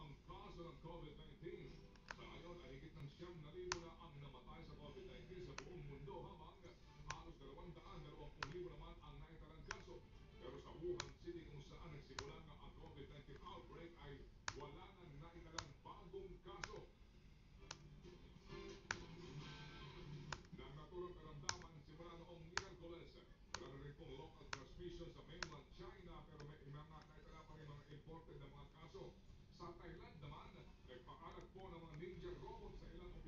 ang kaso ng COVID-19. Sa ngayon ay higit ng 9,000 na ang namatay sa COVID-19 sa buong mundo, habang halos 220,000 naman ang naitalang kaso. Pero sa Wuhan City, kung saan nagsimula ang COVID-19 outbreak, ay wala nang naitalang bagong kaso. Nang naturang karamdaman simula noong Miyerkules, wala rin pong local transmission sa mainland China, pero may mga naitala pa rin mga imported na mga kaso. Sa Thailand naman, nagpakalat po ng mga ninja robot sa ilang